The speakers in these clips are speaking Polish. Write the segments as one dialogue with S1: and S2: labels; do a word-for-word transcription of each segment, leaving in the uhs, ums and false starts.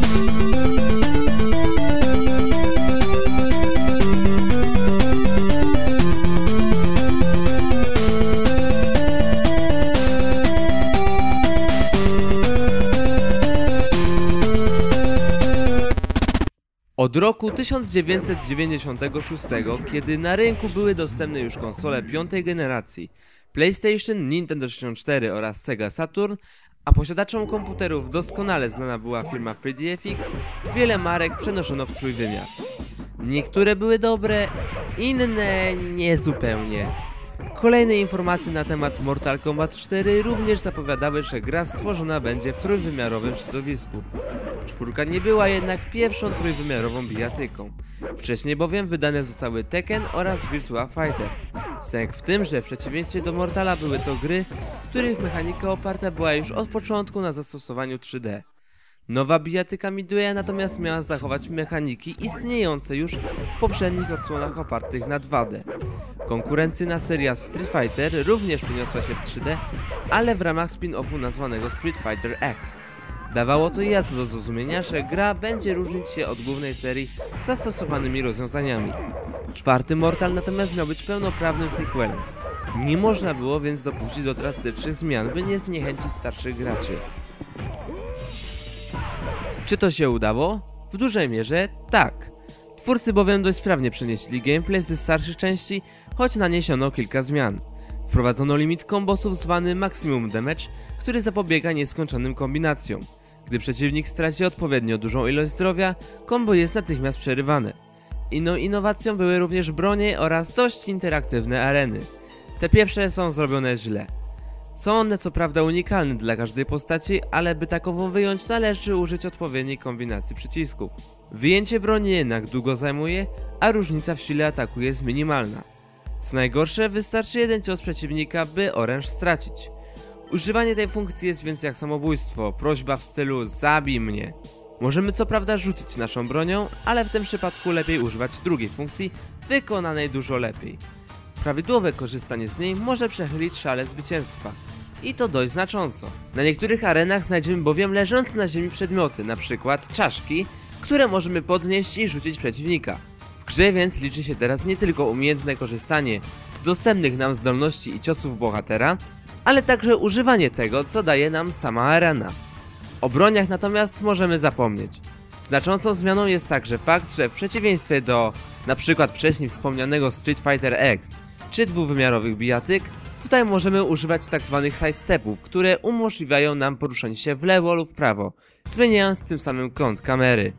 S1: Od roku tysiąc dziewięćset dziewięćdziesiątego szóstego, kiedy na rynku były dostępne już konsole piątej generacji, PlayStation, Nintendo sześćdziesiąt cztery oraz Sega Saturn, a posiadaczom komputerów doskonale znana była firma trzy D F X, wiele marek przenoszono w trójwymiar. Niektóre były dobre, inne niezupełnie. Kolejne informacje na temat Mortal Kombat cztery również zapowiadały, że gra stworzona będzie w trójwymiarowym środowisku. Czwórka nie była jednak pierwszą trójwymiarową bijatyką. Wcześniej bowiem wydane zostały Tekken oraz Virtua Fighter. Sęk w tym, że w przeciwieństwie do Mortala były to gry, których mechanika oparta była już od początku na zastosowaniu trzy D. Nowa bijatyka Midwaya natomiast miała zachować mechaniki istniejące już w poprzednich odsłonach opartych na dwa D. Konkurencyjna seria Street Fighter również przeniosła się w trzy D, ale w ramach spin-offu nazwanego Street Fighter X. Dawało to jasno do zrozumienia, że gra będzie różnić się od głównej serii zastosowanymi rozwiązaniami. Czwarty Mortal natomiast miał być pełnoprawnym sequelem. Nie można było więc dopuścić do drastycznych zmian, by nie zniechęcić starszych graczy. Czy to się udało? W dużej mierze tak. Twórcy bowiem dość sprawnie przenieśli gameplay ze starszych części, choć naniesiono kilka zmian. Wprowadzono limit kombosów zwany Maximum Damage, który zapobiega nieskończonym kombinacjom. Gdy przeciwnik straci odpowiednio dużą ilość zdrowia, kombo jest natychmiast przerywane. Inną innowacją były również bronie oraz dość interaktywne areny. Te pierwsze są zrobione źle. Są one co prawda unikalne dla każdej postaci, ale by takową wyjąć należy użyć odpowiedniej kombinacji przycisków. Wyjęcie broni jednak długo zajmuje, a różnica w sile ataku jest minimalna. Co najgorsze, wystarczy jeden cios przeciwnika, by oręż stracić. Używanie tej funkcji jest więc jak samobójstwo, prośba w stylu zabij mnie. Możemy co prawda rzucić naszą bronią, ale w tym przypadku lepiej używać drugiej funkcji, wykonanej dużo lepiej. Prawidłowe korzystanie z niej może przechylić szale zwycięstwa. I to dość znacząco. Na niektórych arenach znajdziemy bowiem leżące na ziemi przedmioty, np. czaszki, które możemy podnieść i rzucić w przeciwnika. W grze więc liczy się teraz nie tylko umiejętne korzystanie z dostępnych nam zdolności i ciosów bohatera, ale także używanie tego, co daje nam sama arena. O broniach natomiast możemy zapomnieć. Znaczącą zmianą jest także fakt, że w przeciwieństwie do np. wcześniej wspomnianego Street Fighter X czy dwuwymiarowych bijatyk, tutaj możemy używać tzw. sidestepów, które umożliwiają nam poruszanie się w lewo lub w prawo, zmieniając tym samym kąt kamery.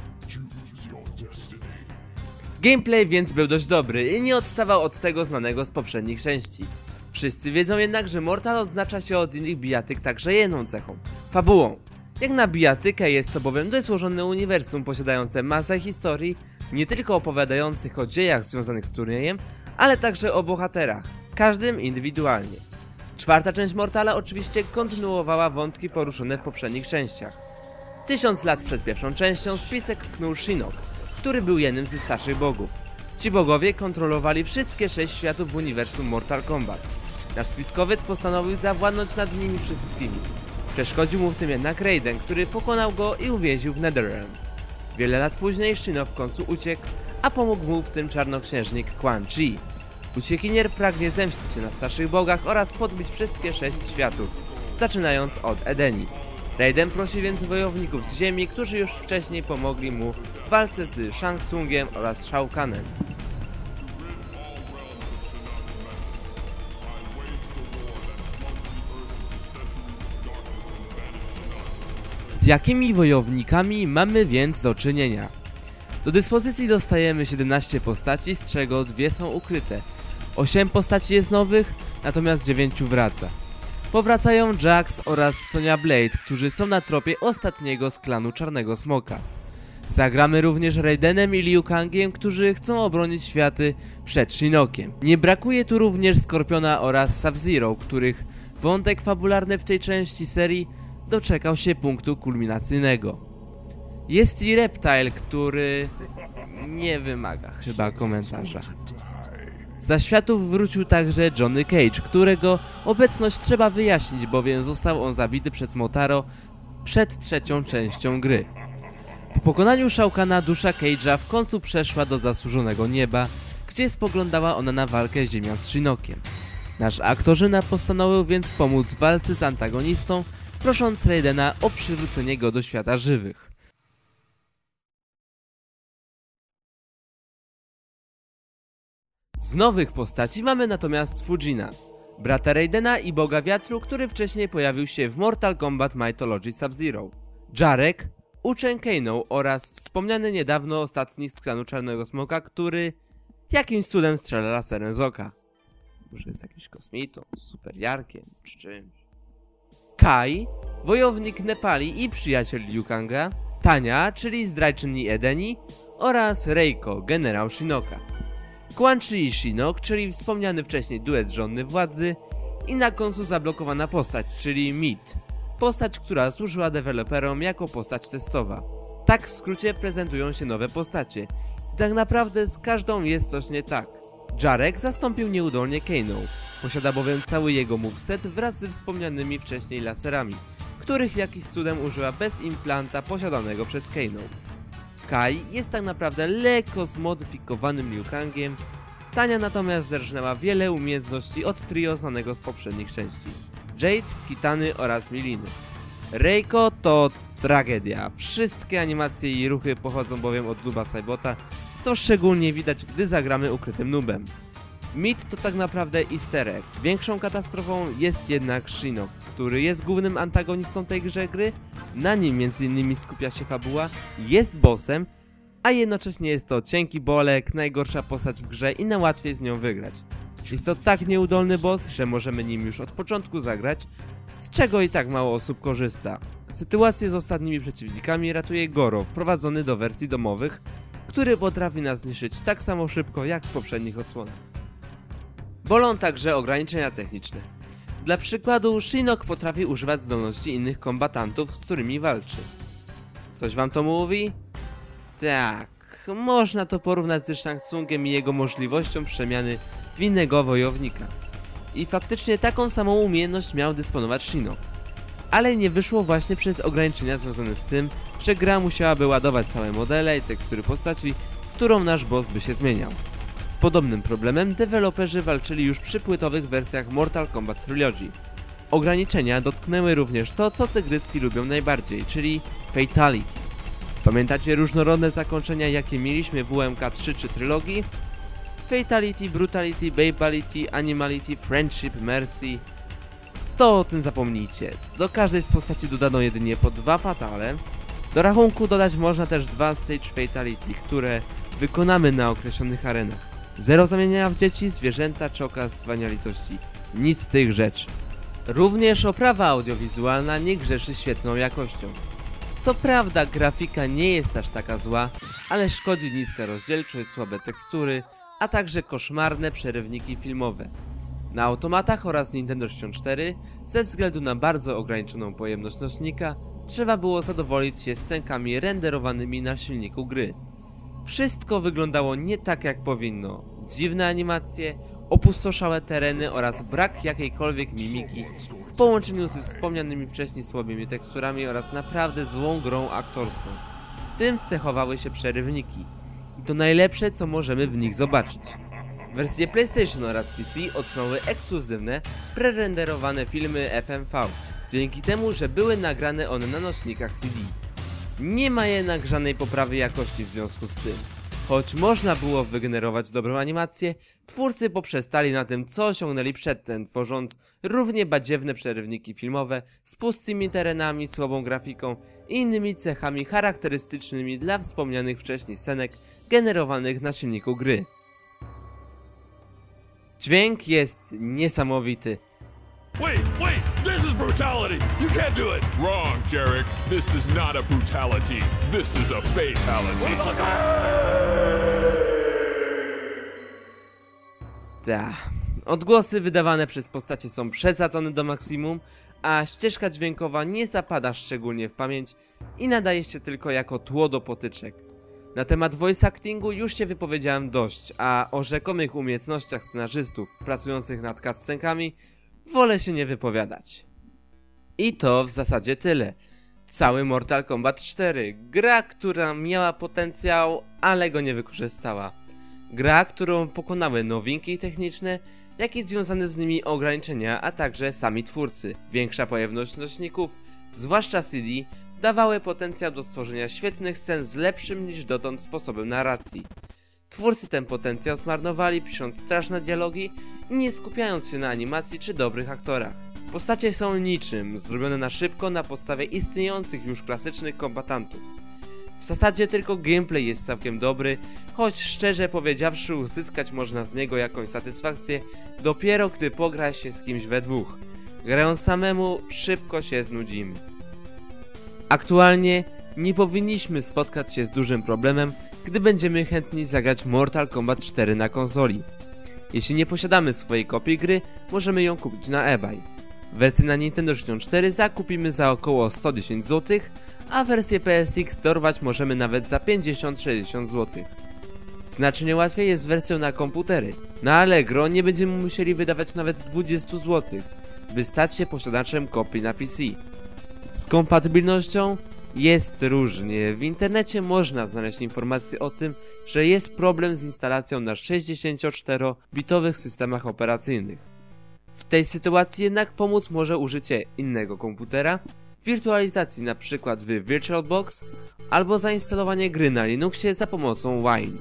S1: Gameplay więc był dość dobry i nie odstawał od tego znanego z poprzednich części. Wszyscy wiedzą jednak, że Mortal odznacza się od innych bijatyk także jedną cechą – fabułą. Jak na bijatykę jest to bowiem dość złożone uniwersum posiadające masę historii, nie tylko opowiadających o dziejach związanych z turniejem, ale także o bohaterach, każdym indywidualnie. Czwarta część Mortala oczywiście kontynuowała wątki poruszone w poprzednich częściach. Tysiąc lat przed pierwszą częścią spisek knuł Shinnok, który był jednym ze starszych bogów. Ci bogowie kontrolowali wszystkie sześć światów w uniwersum Mortal Kombat. Nasz spiskowiec postanowił zawładnąć nad nimi wszystkimi. Przeszkodził mu w tym jednak Raiden, który pokonał go i uwięził w Netherrealm. Wiele lat później Shinnok w końcu uciekł, a pomógł mu w tym czarnoksiężnik Quan Chi. Uciekinier pragnie zemścić się na starszych bogach oraz podbić wszystkie sześć światów, zaczynając od Edenii. Raiden prosi więc wojowników z ziemi, którzy już wcześniej pomogli mu w walce z Shang Tsungiem oraz Shao Kanem. Z jakimi wojownikami mamy więc do czynienia? Do dyspozycji dostajemy siedemnaście postaci, z czego dwie są ukryte. osiem postaci jest nowych, natomiast dziewięciu wraca. Powracają Jax oraz Sonya Blade, którzy są na tropie ostatniego z klanu Czarnego Smoka. Zagramy również Raidenem i Liu Kangiem, którzy chcą obronić światy przed Shinnokiem. Nie brakuje tu również Skorpiona oraz Sub-Zero, których wątek fabularny w tej części serii doczekał się punktu kulminacyjnego. Jest i Reptile, który nie wymaga chyba komentarza. Za światów wrócił także Johnny Cage, którego obecność trzeba wyjaśnić, bowiem został on zabity przez Motaro przed trzecią częścią gry. Po pokonaniu Shao Kahna dusza Cage'a w końcu przeszła do zasłużonego nieba, gdzie spoglądała ona na walkę ziemia z Shinnockiem. Nasz aktorzyna postanowił więc pomóc w walce z antagonistą, prosząc Raidena o przywrócenie go do świata żywych. Z nowych postaci mamy natomiast Fujina, brata Raidena i boga wiatru, który wcześniej pojawił się w Mortal Kombat Mythology Sub-Zero. Jarek, uczeń Kano oraz wspomniany niedawno ostatni z klanu Czarnego Smoka, który jakimś cudem strzela laserem z oka. Może jest jakimś kosmitą, super jarkiem czy czymś. Kai, wojownik Nepali i przyjaciel Liu Kanga. Tania, czyli zdrajczyni Edeni. Oraz Reiko, generał Shinnocka. Quan Chi i Shinnok, czyli wspomniany wcześniej duet żonny władzy. I na końcu zablokowana postać, czyli Meat. Postać, która służyła deweloperom jako postać testowa. Tak w skrócie prezentują się nowe postacie. I tak naprawdę z każdą jest coś nie tak. Jarek zastąpił nieudolnie Kano, posiada bowiem cały jego moveset wraz ze wspomnianymi wcześniej laserami, których jakiś cudem użyła bez implanta posiadanego przez Kano. Kai jest tak naprawdę lekko zmodyfikowanym Liu Kangiem, Tania natomiast zerżnęła wiele umiejętności od trio znanego z poprzednich części: Jade, Kitany oraz Miliny. Reiko to tragedia, wszystkie animacje i ruchy pochodzą bowiem od Nuba Saibota, co szczególnie widać, gdy zagramy ukrytym nubem. Meat to tak naprawdę easter egg. Większą katastrofą jest jednak Shinnok, który jest głównym antagonistą tej grze gry, na nim między innymi skupia się fabuła, jest bossem, a jednocześnie jest to cienki bolek, najgorsza postać w grze i najłatwiej z nią wygrać. Jest to tak nieudolny boss, że możemy nim już od początku zagrać, z czego i tak mało osób korzysta. Sytuację z ostatnimi przeciwnikami ratuje Goro, wprowadzony do wersji domowych, który potrafi nas zniszczyć tak samo szybko jak w poprzednich odsłonach. Bolą także ograniczenia techniczne. Dla przykładu Shinnok potrafi używać zdolności innych kombatantów, z którymi walczy. Coś wam to mówi? Tak, można to porównać ze Shang Tsungiem i jego możliwością przemiany w innego wojownika. I faktycznie taką samą umiejętność miał dysponować Shinnok. Ale nie wyszło właśnie przez ograniczenia związane z tym, że gra musiałaby ładować całe modele i tekstury postaci, w którą nasz boss by się zmieniał. Z podobnym problemem deweloperzy walczyli już przy płytowych wersjach Mortal Kombat Trilogy. Ograniczenia dotknęły również to, co tygryski lubią najbardziej, czyli Fatality. Pamiętacie różnorodne zakończenia, jakie mieliśmy w U M K trzy czy Trylogii? Fatality, Brutality, Babality, Animality, Friendship, Mercy... To o tym zapomnijcie. Do każdej z postaci dodano jedynie po dwa fatale. Do rachunku dodać można też dwa stage fatality, które wykonamy na określonych arenach. Zero zamieniania w dzieci, zwierzęta czy okazywania litości. Nic z tych rzeczy. Również oprawa audiowizualna nie grzeszy świetną jakością. Co prawda grafika nie jest aż taka zła, ale szkodzi niska rozdzielczość, słabe tekstury, a także koszmarne przerywniki filmowe. Na automatach oraz Nintendo sześćdziesiąt cztery, ze względu na bardzo ograniczoną pojemność nośnika, trzeba było zadowolić się scenkami renderowanymi na silniku gry. Wszystko wyglądało nie tak jak powinno. Dziwne animacje, opustoszałe tereny oraz brak jakiejkolwiek mimiki w połączeniu ze wspomnianymi wcześniej słabymi teksturami oraz naprawdę złą grą aktorską. Tym cechowały się przerywniki. I to najlepsze, co możemy w nich zobaczyć. Wersje PlayStation oraz P C otrzymały ekskluzywne, prerenderowane filmy F M V, dzięki temu, że były nagrane one na nośnikach C D. Nie ma jednak żadnej poprawy jakości w związku z tym. Choć można było wygenerować dobrą animację, twórcy poprzestali na tym, co osiągnęli przedtem, tworząc równie badziewne przerywniki filmowe z pustymi terenami, słabą grafiką i innymi cechami charakterystycznymi dla wspomnianych wcześniej scenek generowanych na silniku gry. Dźwięk jest niesamowity.
S2: Wait, wait, this is brutality. You can't do it. Wrong, Jarek. This is not a brutality. This is a fatality.
S1: Ta. Odgłosy wydawane przez postacie są przesadzone do maksimum, a ścieżka dźwiękowa nie zapada szczególnie w pamięć i nadaje się tylko jako tło do potyczek. Na temat voice actingu już się wypowiedziałem dość, a o rzekomych umiejętnościach scenarzystów pracujących nad cutscenkami wolę się nie wypowiadać. I to w zasadzie tyle. Cały Mortal Kombat cztery. Gra, która miała potencjał, ale go nie wykorzystała. Gra, którą pokonały nowinki techniczne, jak i związane z nimi ograniczenia, a także sami twórcy. Większa pojemność nośników, zwłaszcza C D, dawały potencjał do stworzenia świetnych scen z lepszym niż dotąd sposobem narracji. Twórcy ten potencjał zmarnowali, pisząc straszne dialogi i nie skupiając się na animacji czy dobrych aktorach. Postacie są niczym, zrobione na szybko na podstawie istniejących już klasycznych kombatantów. W zasadzie tylko gameplay jest całkiem dobry, choć szczerze powiedziawszy uzyskać można z niego jakąś satysfakcję dopiero gdy pogra się z kimś we dwóch. Grając samemu szybko się znudzimy. Aktualnie nie powinniśmy spotkać się z dużym problemem, gdy będziemy chętni zagrać w Mortal Kombat cztery na konsoli. Jeśli nie posiadamy swojej kopii gry, możemy ją kupić na eBay. Wersję na Nintendo sześćdziesiąt cztery zakupimy za około sto dziesięć złotych, a wersję P S X dorwać możemy nawet za pięćdziesiąt do sześćdziesięciu złotych. Znacznie łatwiej jest z wersją na komputery. Na Allegro nie będziemy musieli wydawać nawet dwadzieścia złotych, by stać się posiadaczem kopii na P C. Z kompatybilnością jest różnie. W internecie można znaleźć informacje o tym, że jest problem z instalacją na sześćdziesięcioczterobitowych systemach operacyjnych. W tej sytuacji jednak pomóc może użycie innego komputera, wirtualizacji np. w VirtualBox albo zainstalowanie gry na Linuxie za pomocą Wine.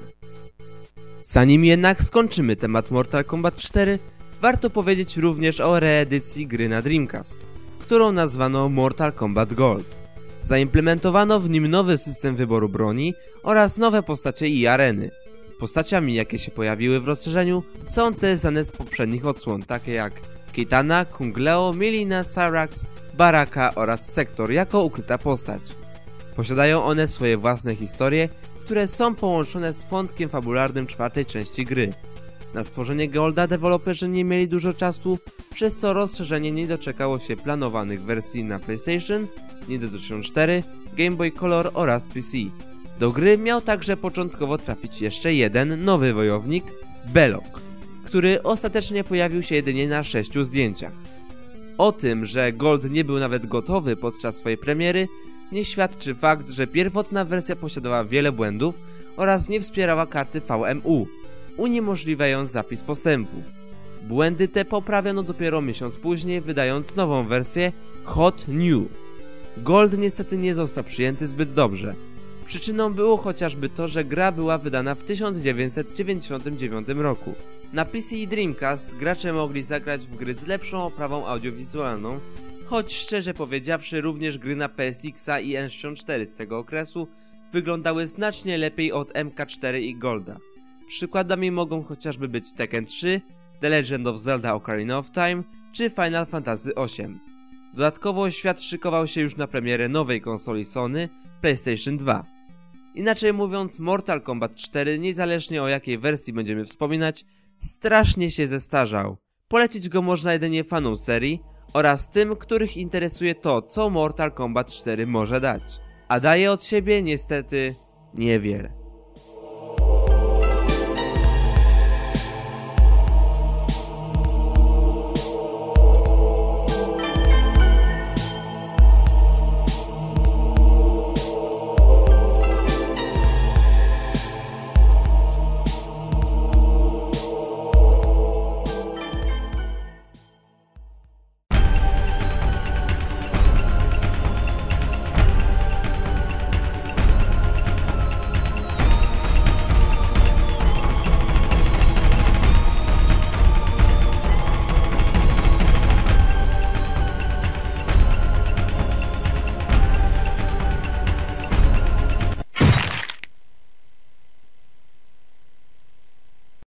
S1: Zanim jednak skończymy temat Mortal Kombat cztery, warto powiedzieć również o reedycji gry na Dreamcast, którą nazwano Mortal Kombat Gold. Zaimplementowano w nim nowy system wyboru broni oraz nowe postacie i areny. Postaciami, jakie się pojawiły w rozszerzeniu, są te znane z poprzednich odsłon, takie jak Kitana, Kung Lao, Mileena, Cyrax, Baraka oraz Sektor jako ukryta postać. Posiadają one swoje własne historie, które są połączone z wątkiem fabularnym czwartej części gry. Na stworzenie Golda deweloperzy nie mieli dużo czasu, przez co rozszerzenie nie doczekało się planowanych wersji na PlayStation, Nintendo sześćdziesiąt cztery, Game Boy Color oraz P C. Do gry miał także początkowo trafić jeszcze jeden nowy wojownik, Belloq, który ostatecznie pojawił się jedynie na sześciu zdjęciach. O tym, że Gold nie był nawet gotowy podczas swojej premiery, nie świadczy fakt, że pierwotna wersja posiadała wiele błędów oraz nie wspierała karty V M U, uniemożliwiając zapis postępu. Błędy te poprawiono dopiero miesiąc później, wydając nową wersję Hot New. Gold niestety nie został przyjęty zbyt dobrze. Przyczyną było chociażby to, że gra była wydana w tysiąc dziewięćset dziewięćdziesiątym dziewiątym roku. Na P C i Dreamcast gracze mogli zagrać w gry z lepszą oprawą audiowizualną, choć szczerze powiedziawszy również gry na P S X a i N sześćdziesiąt cztery z tego okresu wyglądały znacznie lepiej od M K cztery i Golda. Przykładami mogą chociażby być Tekken trzy, The Legend of Zelda Ocarina of Time czy Final Fantasy osiem. Dodatkowo świat szykował się już na premierę nowej konsoli Sony, PlayStation dwa. Inaczej mówiąc, Mortal Kombat cztery, niezależnie o jakiej wersji będziemy wspominać, strasznie się zestarzał. Polecić go można jedynie fanom serii oraz tym, których interesuje to, co Mortal Kombat cztery może dać. A daje od siebie niestety niewiele.